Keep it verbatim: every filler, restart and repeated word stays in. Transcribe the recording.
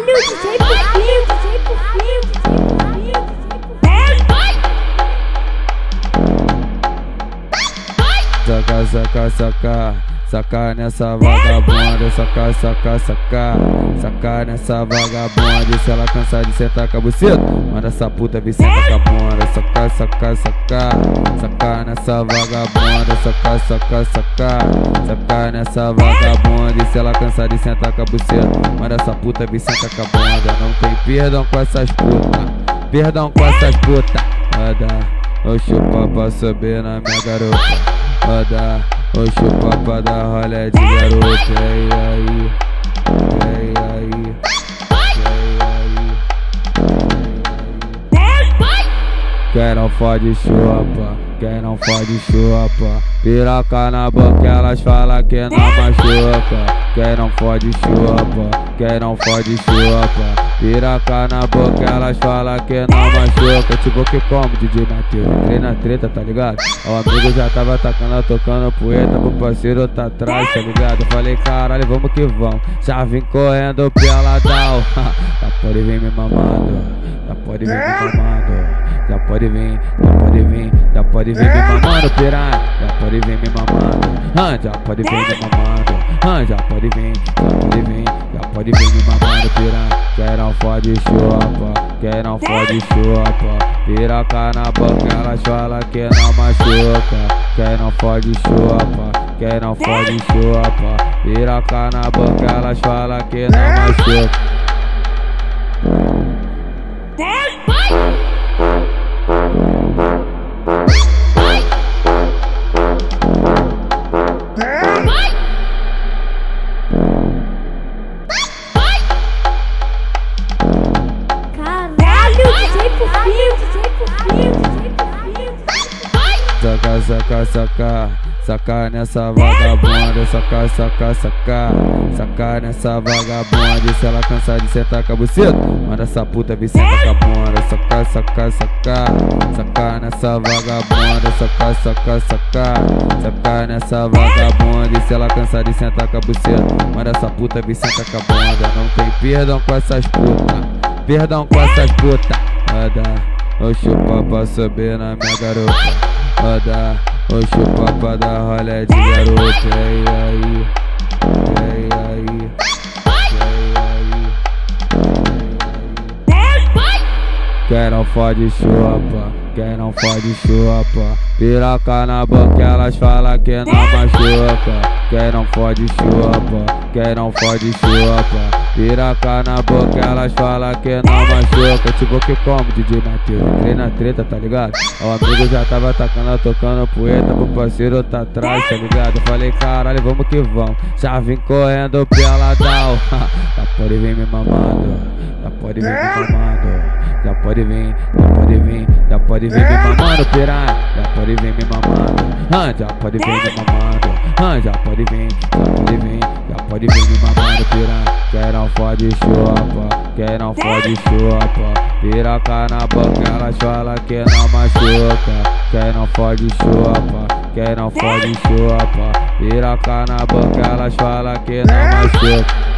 D J Pufinho, D J Pufinho, D J Pufinho. Saca, saca, saca, saca nessa vagabunda, saca, saca, saca, saca nessa vagabunda. Se ela cansar de sentar com a buceta, manda essa puta vir sentar com a bunda. Saca, saca, saca, saca nessa vagabunda, saca, saca, saca, saca nessa vagabunda. E se ela cansar de sentar com a buceta, manda essa puta vir sentar com a bunda. Não tem perdão com essas putas, perdão com essas putas. Roda, eu chupa pra subir na minha garota. Roda, o chupa pra dar rolé de garoto. E aí, e aí, e aí. Quem não fode chupa, quem não fode chupa. Piroca na boca, elas falam que não machuca. Quem não fode chupa, quem não fode chupa. Piroca na boca, elas falam que não machuca. Tipo que como, D J Matheus, entrei na treta, tá ligado? O amigo já tava tacando, tocando poeta, pro parceiro tá atrás, tá ligado? Eu falei, caralho, vamos que vamos. Já vim correndo peladão. Já pode vir me mamando, já pode vir me mamando. Já pode vir, já pode vir, já pode vir me mamando, piranha. Já pode vir me mamando, ah, já pode vir me mamando, ah, já pode vir, já pode vir, já pode vir me mamando, piranha. Quem não fode chupa, quem não fode chupa. Piroca na boca, elas falam que não machuca. Quem não fode chupa, quem não fode chupa. Piroca na boca, elas falam que não machuca. Saca, saca, saca, saca nessa vagabunda, saca, saca, saca, saca nessa vagabunda. E se ela cansar de sentar com a buceta, manda essa puta vir sentar com a bunda. Saca, saca, saca, saca nessa vagabunda, saca, saca, saca, saca nessa vagabunda. E se ela cansar de sentar com a buceta, manda essa puta vir sentar com a bunda. Não tem perdão com essas putas, perdão com essas putas. Roda, eu chupa pra subir na minha garota. Roda, o chupa pra dar rolé de garoto. E aí, e aí, e aí. Quem não fode chupa, quem não fode chupa. Piroca na boca, elas falam que não machuca. Quem não fode chupa, quem não fode chupa. Piroca na boca, elas falam que não machuca. Tipo que como, D J Matheus, entrei na treta, tá ligado? O amigo já tava tacando, tocando poeta, pro parceiro tá atrás, tá ligado? Eu falei, caralho, vamos que vamos. Já vim correndo peladão. Já pode vir me mamando, já pode vir me mamando. Já pode vir, já pode vir, já pode vir me mamando, piranha. Já pode vir me mamando, ah, já pode vir me mamando. Ah, já pode vir, já pode vir, já pode vir me mamando, piranha. Quem não fode chupa, quem não fode chupa. Piroca na boca, elas falam que não machuca. Quem não fode chupa, quem não fode chupa. Piroca na boca, elas falam que não machuca.